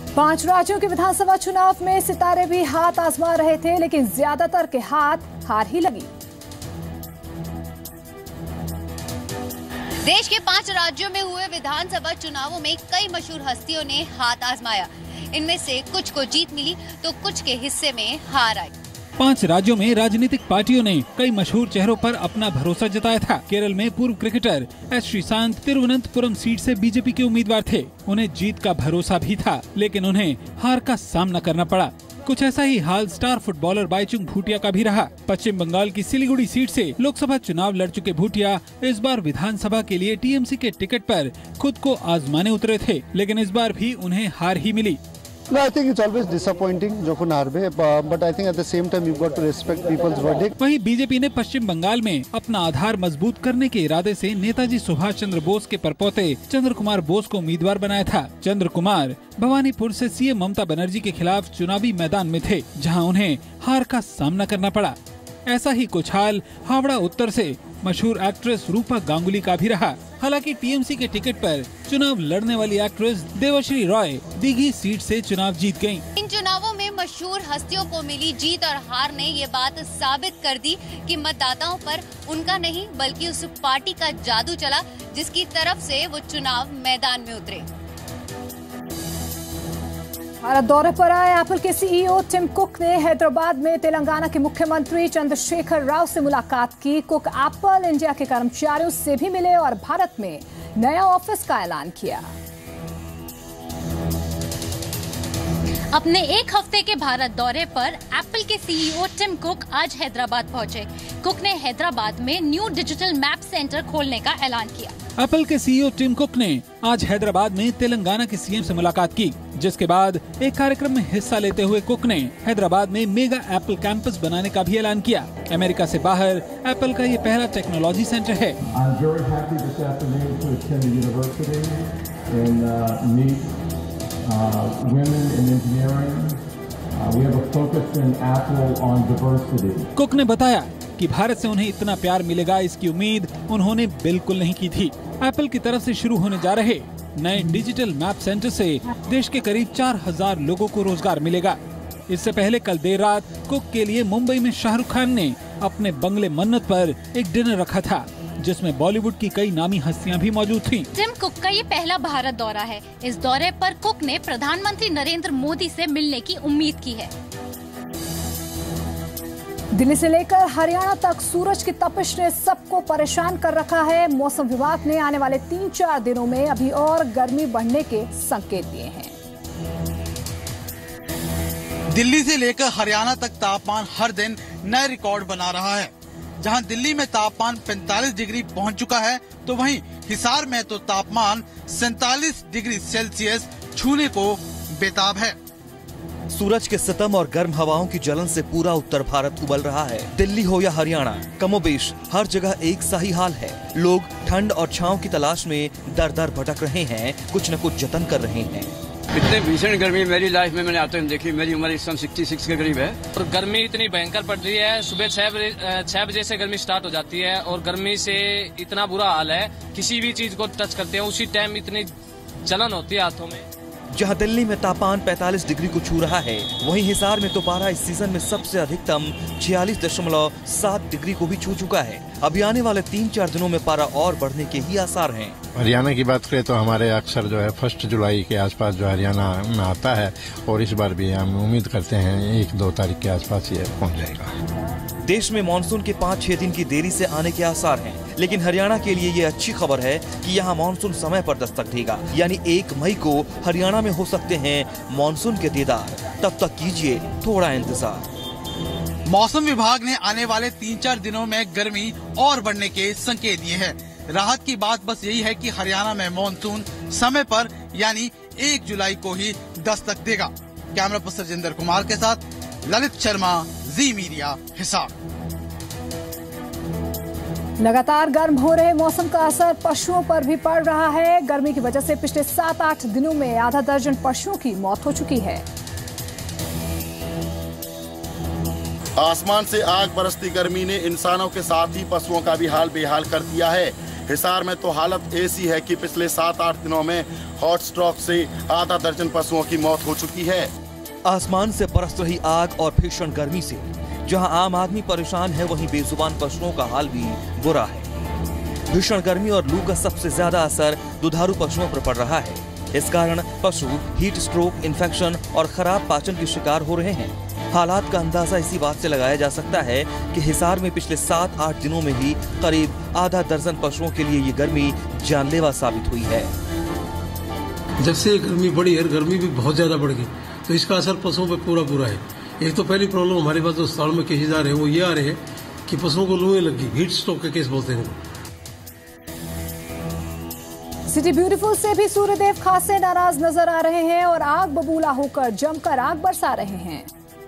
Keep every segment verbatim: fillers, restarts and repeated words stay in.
पांच राज्यों के विधानसभा चुनाव में सितारे भी हाथ आजमा रहे थे, लेकिन ज्यादातर के हाथ हार ही लगी। देश के पांच राज्यों में हुए विधानसभा चुनावों में कई मशहूर हस्तियों ने हाथ आजमाया। इनमें से कुछ को जीत मिली तो कुछ के हिस्से में हार आई। पांच राज्यों में राजनीतिक पार्टियों ने कई मशहूर चेहरों पर अपना भरोसा जताया था। केरल में पूर्व cricketer S Sreesanth Thiruvananthapuram seat से बीजेपी के उम्मीदवार थे। उन्हें जीत का भरोसा भी था, लेकिन उन्हें हार का सामना करना पड़ा। कुछ ऐसा ही हाल स्टार फुटबॉलर बाईचुंग भूटिया का भी रहा। पश्चिम बंगाल की सिलीगुड़ी सीट से लोकसभा चुनाव लड़ चुके भूटिया इस बार विधानसभा के लिए टीएमसी के टिकट पर खुद को आजमाने उतरे थे, लेकिन इस बार भी उन्हें हार ही मिली। No, I think it's always disappointing जब हार में, but I think at the same time you've got to respect people's verdict. वहीं बीजेपी ने पश्चिम बंगाल में अपना आधार मजबूत करने के इरादे से नेताजी सुभाष चंद्र बोस के परपोते चंद्र कुमार बोस को उम्मीदवार बनाया था। चंद्र कुमार भवानीपुर से सीएम ममता बनर्जी के खिलाफ चुनावी मैदान में थे, जहां उन्हें हार का सामना करना पड़ा। ऐसा ही कुछ हाल हावड़ा उत्तर से मशहूर एक्ट्रेस रूपा गांगुली का भी रहा। हालांकि टीएमसी के टिकट पर चुनाव लड़ने वाली एक्ट्रेस देवश्री रॉय दीघी सीट से चुनाव जीत गयी। इन चुनावों में मशहूर हस्तियों को मिली जीत और हार ने ये बात साबित कर दी कि मतदाताओं पर उनका नहीं बल्कि उस पार्टी का जादू चला जिसकी तरफ से वो चुनाव मैदान में उतरे। भारत दौरे पर आए एप्पल के सीईओ टिम कुक ने हैदराबाद में तेलंगाना के मुख्यमंत्री चंद्रशेखर राव से मुलाकात की। कुक एप्पल इंडिया के कर्मचारियों से भी मिले और भारत में नया ऑफिस का ऐलान किया। अपने एक हफ्ते के भारत दौरे पर एप्पल के सीईओ टिम कुक आज हैदराबाद पहुंचे। कुक ने हैदराबाद में न्यू डिजिटल मैप सेंटर खोलने का ऐलान किया। एप्पल के सीईओ टिम कुक ने आज हैदराबाद में तेलंगाना के सीएम से मुलाकात की, जिसके बाद एक कार्यक्रम में हिस्सा लेते हुए कुक ने हैदराबाद में मेगा एप्पल कैंपस बनाने का भी ऐलान किया। अमेरिका से बाहर एप्पल का ये पहला टेक्नोलॉजी सेंटर है। कुक ने बताया कि भारत से उन्हें इतना प्यार मिलेगा, इसकी उम्मीद उन्होंने बिल्कुल नहीं की थी। एप्पल की तरफ से शुरू होने जा रहे नए डिजिटल मैप सेंटर से देश के करीब चार हजार लोगों को रोजगार मिलेगा। इससे पहले कल देर रात कुक के लिए मुंबई में शाहरुख खान ने अपने बंगले मन्नत पर एक डिनर रखा था, जिसमें बॉलीवुड की कई नामी हस्तियां भी मौजूद थीं। टिम कुक का ये पहला भारत दौरा है। इस दौरे पर कुक ने प्रधानमंत्री नरेंद्र मोदी से मिलने की उम्मीद की है। दिल्ली से लेकर हरियाणा तक सूरज की तपिश ने सबको परेशान कर रखा है। मौसम विभाग ने आने वाले तीन चार दिनों में अभी और गर्मी बढ़ने के संकेत दिए हैं। दिल्ली से लेकर हरियाणा तक तापमान हर दिन नए रिकॉर्ड बना रहा है। जहां दिल्ली में तापमान पैंतालीस डिग्री पहुंच चुका है, तो वहीं हिसार में तो तापमान सैंतालीस डिग्री सेल्सियस छूने को बेताब है। सूरज के सितम और गर्म हवाओं की जलन से पूरा उत्तर भारत उबल रहा है। दिल्ली हो या हरियाणा, कमोबेश हर जगह एक सा ही हाल है। लोग ठंड और छांव की तलाश में दर दर भटक रहे हैं, कुछ न कुछ जतन कर रहे हैं। इतनी भीषण गर्मी मेरी लाइफ में मैंने आते हुए देखी। मेरी उम्र इस समय छियासठ के करीब है और गर्मी इतनी भयंकर पड़ रही है। सुबह छह बजे छह बजे से गर्मी स्टार्ट हो जाती है और गर्मी से इतना बुरा हाल है, किसी भी चीज को टच करते हैं उसी टाइम इतनी जलन होती है हाथों में। जहां दिल्ली में तापमान पैंतालीस डिग्री को छू रहा है, वहीं हिसार में तो पारा इस सीजन में सबसे अधिकतम छियालीस दशमलव सात डिग्री को भी छू चुका है। अभी आने वाले तीन चार दिनों में पारा और बढ़ने के ही आसार हैं। हरियाणा की बात करें तो हमारे अक्सर जो है फर्स्ट जुलाई के आसपास जो हरियाणा में आता है, और इस बार भी हम उम्मीद करते हैं एक दो तारीख के आसपास ये पहुँच जाएगा। देश में मानसून के पाँच छह दिन की देरी से आने के आसार हैं, लेकिन हरियाणा के लिए ये अच्छी खबर है कि यहाँ मानसून समय पर दस्तक देगा। यानी एक मई को हरियाणा में हो सकते हैं मानसून के दीदार। तब तक कीजिए थोड़ा इंतजार। मौसम विभाग ने आने वाले तीन चार दिनों में गर्मी और बढ़ने के संकेत दिए हैं। राहत की बात बस यही है कि हरियाणा में मानसून समय पर यानी एक जुलाई को ही दस्तक देगा। कैमरा पर्सन जिंदर कुमार के साथ ललित शर्मा, जी मीडिया, हिसार। लगातार गर्म हो रहे मौसम का असर पशुओं पर भी पड़ रहा है। गर्मी की वजह से पिछले सात आठ दिनों में आधा दर्जन पशुओं की मौत हो चुकी है। आसमान से आग बरसती गर्मी ने इंसानों के साथ ही पशुओं का भी हाल बेहाल कर दिया है। हिसार में तो हालत ऐसी है कि पिछले सात आठ दिनों में हॉट स्ट्रोक से आधा दर्जन पशुओं की मौत हो चुकी है। आसमान से बरस रही आग और भीषण गर्मी से जहां आम आदमी परेशान है, वहीं बेजुबान पशुओं का हाल भी बुरा है। भीषण गर्मी और लू का सबसे ज्यादा असर दुधारू पशुओं पर पड़ रहा है। इस कारण पशु हीट स्ट्रोक, इन्फेक्शन और खराब पाचन के शिकार हो रहे हैं। हालात का अंदाजा इसी बात से लगाया जा सकता है कि हिसार में पिछले सात आठ दिनों में ही करीब आधा दर्जन पशुओं के लिए ये गर्मी जानलेवा साबित हुई है। जब से गर्मी बढ़ी है, गर्मी भी बहुत ज्यादा बढ़ गई, तो इसका असर पशुओं पर पूरा पूरा है। एक तो पहली प्रॉब्लम हमारे पास जो अस्पताल में केसेज आ रहे हैं वो ये आ रहे हैं कि पशुओं को लूएं लग गई, हीट स्ट्रोक के केस बोलते हैं। सिटी ब्यूटीफुल से भी सूर्यदेव खासे नाराज नजर आ रहे हैं और आग बबूला होकर जमकर आग बरसा रहे हैं।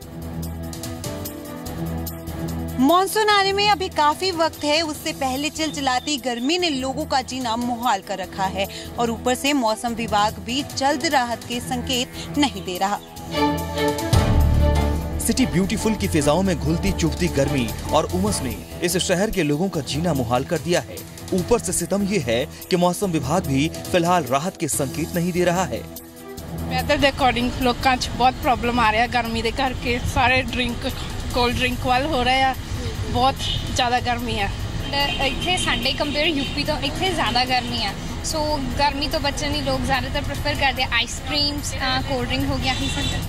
मॉनसून आने में अभी काफी वक्त है, उससे पहले चिलचिलाती गर्मी ने लोगों का जीना मुहाल कर रखा है और ऊपर से मौसम विभाग भी जल्द राहत के संकेत नहीं दे रहा। सिटी ब्यूटीफुल की फिजाओं में घुलती चुभती गर्मी और उमस ने इस शहर के लोगों का जीना मुहाल कर दिया है। ऊपर से सितम ये है कि मौसम विभाग भी फिलहाल राहत के संकेत नहीं दे रहा है। वेदर ਦੇ ਅਕੋਰਡਿੰਗ ਲੋਕਾਂ 'ਚ ਬਹੁਤ ਪ੍ਰੋਬਲਮ ਆ ਰਿਹਾ ਗਰਮੀ ਦੇ ਕਰਕੇ, ਸਾਰੇ ਡਰਿੰਕ ਕੋਲਡ ਡਰਿੰਕ ਵੱਲ ਹੋ ਰਹੇ ਆ, ਬਹੁਤ ਜ਼ਿਆਦਾ ਗਰਮੀ ਆ। ਇੱਥੇ ਸਾਡੇ ਕੰਪੇਅਰ ਯੂਪੀ ਤੋਂ ਇੱਥੇ ਜ਼ਿਆਦਾ ਗਰਮੀ ਆ, ਸੋ ਗਰਮੀ ਤੋਂ ਬਚਣ ਲਈ ਲੋਕ ਜ਼ਿਆਦਾਤਰ प्रेफर ਕਰਦੇ ਆ आइसक्रीम्स, कोल्ड ड्रिंक हो गया ही सब।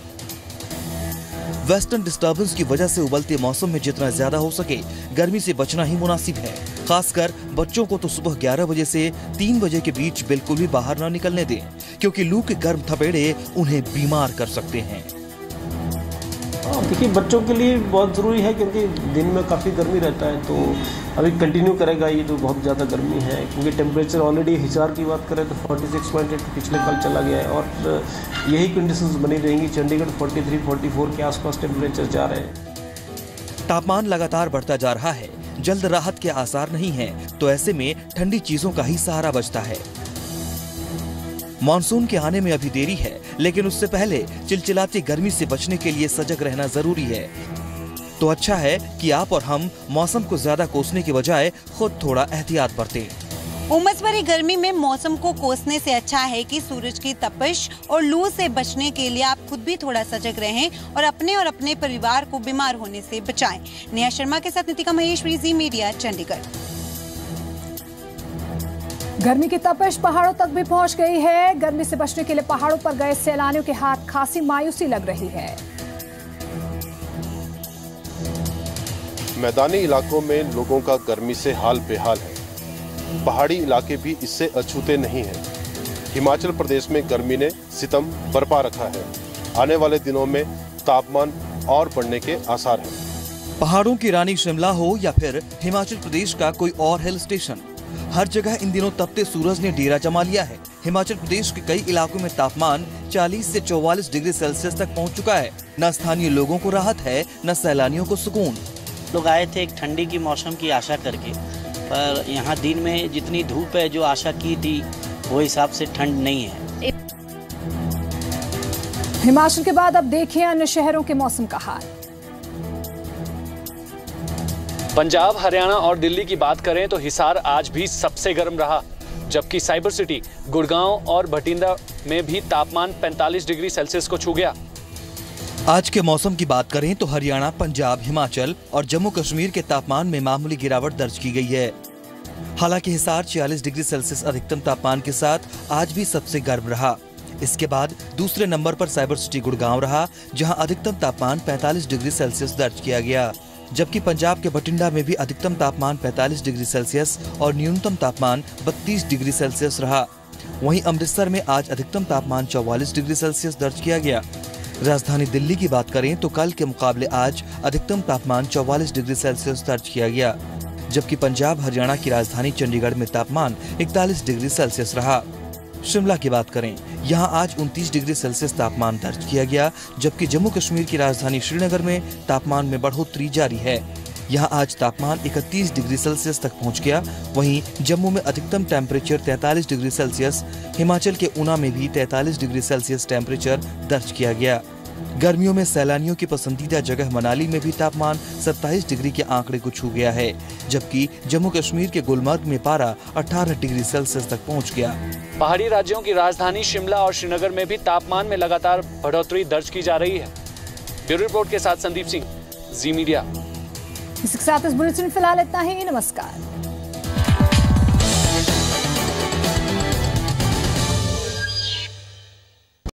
वेस्टर्न डिस्टर्बेंस की वजह से उबलते मौसम में जितना ज्यादा हो सके गर्मी से बचना ही मुनासिब है। खासकर बच्चों को तो सुबह ग्यारह बजे से तीन बजे के बीच बिल्कुल भी बाहर न निकलने दें, क्योंकि लू के गर्म थपेड़े उन्हें बीमार कर सकते हैं। देखिए, बच्चों के लिए बहुत ज़रूरी है क्योंकि दिन में काफ़ी गर्मी रहता है, तो अभी कंटिन्यू करेगा ये जो बहुत ज़्यादा गर्मी है, क्योंकि टेम्परेचर ऑलरेडी हिसार की बात करें तो छियालीस पॉइंट आठ पिछले कल चला गया है और यही कंडीशंस बनी रहेंगी। चंडीगढ़ तैंतालीस चौवालीस के आसपास टेम्परेचर जा रहे हैं। तापमान लगातार बढ़ता जा रहा है, जल्द राहत के आसार नहीं है, तो ऐसे में ठंडी चीजों का ही सहारा बचता है। मॉनसून के आने में अभी देरी है, लेकिन उससे पहले चिलचिलाती गर्मी से बचने के लिए सजग रहना जरूरी है। तो अच्छा है कि आप और हम मौसम को ज्यादा कोसने के बजाय खुद थोड़ा एहतियात बरतें। उमस भरी गर्मी में मौसम को कोसने से अच्छा है कि सूरज की तपिश और लू से बचने के लिए आप खुद भी थोड़ा सजग रहें और अपने और अपने परिवार को बीमार होने से बचाएं। नेहा शर्मा के साथ नितिका महेश्वरी, जी मीडिया, चंडीगढ़। गर्मी की तपिश पहाड़ों तक भी पहुंच गई है। गर्मी से बचने के लिए पहाड़ों पर गए सैलानियों के हाथ खासी मायूसी लग रही है। मैदानी इलाकों में लोगों का गर्मी से हाल बेहाल है। पहाड़ी इलाके भी इससे अछूते नहीं हैं। हिमाचल प्रदेश में गर्मी ने सितम बरपा रखा है। आने वाले दिनों में तापमान और बढ़ने के आसार हैं। पहाड़ों की रानी शिमला हो या फिर हिमाचल प्रदेश का कोई और हिल स्टेशन, हर जगह इन दिनों तपते सूरज ने डेरा जमा लिया है। हिमाचल प्रदेश के कई इलाकों में तापमान चालीस से चौवालीस डिग्री सेल्सियस तक पहुंच चुका है। न स्थानीय लोगों को राहत है, न सैलानियों को सुकून। लोग आए थे एक ठंडी की मौसम की आशा करके, पर यहाँ दिन में जितनी धूप है जो आशा की थी वो हिसाब से ठंड नहीं है। हिमाचल के बाद अब देखिए अन्य शहरों के मौसम का हाल। पंजाब, हरियाणा और दिल्ली की बात करें तो हिसार आज भी सबसे गर्म रहा, जबकि साइबर सिटी, गुड़गांव और भटिंडा में भी तापमान पैंतालीस डिग्री सेल्सियस को छू गया। आज के मौसम की बात करें तो हरियाणा, पंजाब, हिमाचल और जम्मू कश्मीर के तापमान में मामूली गिरावट दर्ज की गई है। हालांकि हिसार छियालीस डिग्री सेल्सियस अधिकतम तापमान के साथ आज भी सबसे गर्म रहा। इसके बाद दूसरे नंबर पर साइबर सिटी गुड़गांव रहा, जहां अधिकतम तापमान पैंतालीस डिग्री सेल्सियस दर्ज किया गया, जबकि पंजाब के बठिंडा में भी अधिकतम तापमान पैंतालीस डिग्री सेल्सियस और न्यूनतम तापमान बत्तीस डिग्री सेल्सियस रहा। वहीं अमृतसर में आज अधिकतम तापमान चौवालीस डिग्री सेल्सियस दर्ज किया गया। राजधानी दिल्ली की बात करें तो कल के मुकाबले आज अधिकतम तापमान चौवालीस डिग्री सेल्सियस दर्ज किया गया, जबकि पंजाब, हरियाणा की राजधानी चंडीगढ़ में तापमान इकतालीस डिग्री सेल्सियस रहा। शिमला की बात करें, यहां आज उनतीस डिग्री सेल्सियस तापमान दर्ज किया गया, जबकि जम्मू कश्मीर की राजधानी श्रीनगर में तापमान में बढ़ोतरी जारी है। यहां आज तापमान इकतीस डिग्री सेल्सियस तक पहुंच गया। वहीं जम्मू में अधिकतम टेम्परेचर तैंतालीस डिग्री सेल्सियस, हिमाचल के ऊना में भी तैंतालीस डिग्री सेल्सियस टेम्परेचर दर्ज किया गया। गर्मियों में सैलानियों की पसंदीदा जगह मनाली में भी तापमान सत्ताईस डिग्री के आंकड़े को छू गया है, जबकि जम्मू कश्मीर के गुलमर्ग में पारा अठारह डिग्री सेल्सियस तक पहुंच गया। पहाड़ी राज्यों की राजधानी शिमला और श्रीनगर में भी तापमान में लगातार बढ़ोतरी दर्ज की जा रही है। ब्यूरो रिपोर्ट के साथ संदीप सिंह, जी मीडिया। इसके साथ इस बुलेटिन फिलहाल इतना ही। नमस्कार।